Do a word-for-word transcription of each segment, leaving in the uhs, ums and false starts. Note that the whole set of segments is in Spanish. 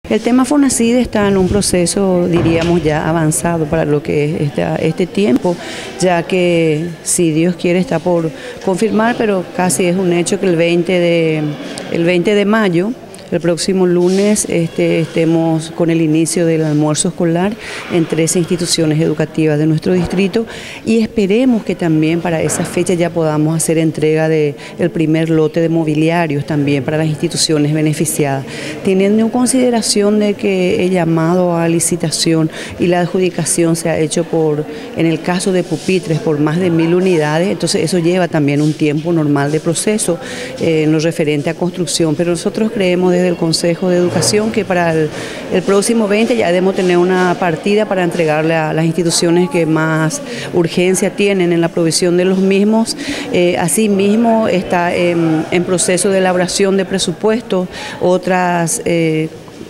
El tema FONACYT está en un proceso, diríamos, ya avanzado para lo que es esta, este tiempo, ya que, si Dios quiere, está por confirmar, pero casi es un hecho que el veinte de, el veinte de mayo, el próximo lunes, este, estemos con el inicio del almuerzo escolar en trece instituciones educativas de nuestro distrito, y esperemos que también para esa fecha ya podamos hacer entrega del primer lote de mobiliarios también para las instituciones beneficiadas, teniendo en consideración de que el llamado a licitación y la adjudicación se ha hecho por, en el caso de pupitres, por más de mil unidades. Entonces eso lleva también un tiempo normal de proceso eh, en lo referente a construcción, pero nosotros creemos desde el Consejo de Educación que para el, el próximo veinte ya debemos tener una partida para entregarle a las instituciones que más urgencia tienen en la provisión de los mismos. Eh, asimismo está en, en proceso de elaboración de presupuestos otras eh,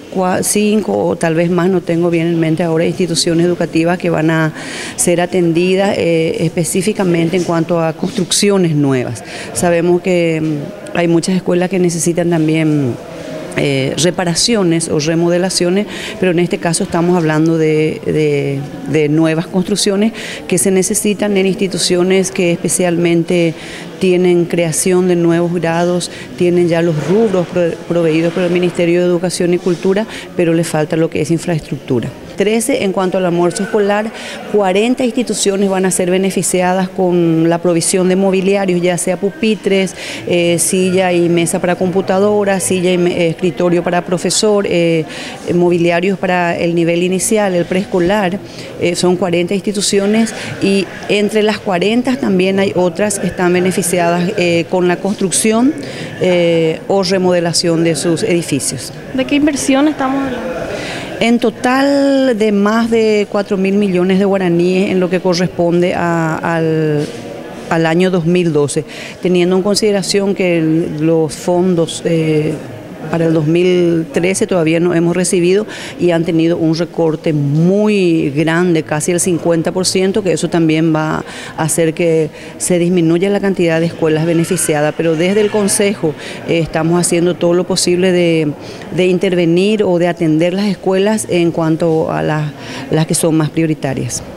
cinco o tal vez más, no tengo bien en mente ahora, instituciones educativas que van a ser atendidas eh, específicamente en cuanto a construcciones nuevas. Sabemos que mm, hay muchas escuelas que necesitan también Eh, reparaciones o remodelaciones, pero en este caso estamos hablando de, de, de nuevas construcciones que se necesitan en instituciones que especialmente tienen creación de nuevos grados, tienen ya los rubros proveídos por el Ministerio de Educación y Cultura, pero le falta lo que es infraestructura. trece en cuanto al almuerzo escolar, cuarenta instituciones van a ser beneficiadas con la provisión de mobiliarios, ya sea pupitres, eh, silla y mesa para computadora, silla y eh, escritorio para profesor, eh, mobiliarios para el nivel inicial, el preescolar. Eh, son cuarenta instituciones, y entre las cuarenta también hay otras que están beneficiadas eh, con la construcción eh, o remodelación de sus edificios. ¿De qué inversión estamos hablando? En total de más de cuatro mil millones de guaraníes en lo que corresponde a, al, al año dos mil doce, teniendo en consideración que el, los fondos eh, para el dos mil trece todavía no hemos recibido y han tenido un recorte muy grande, casi el cincuenta por ciento, que eso también va a hacer que se disminuya la cantidad de escuelas beneficiadas. Pero desde el Consejo eh, estamos haciendo todo lo posible de, de intervenir o de atender las escuelas en cuanto a las, las que son más prioritarias.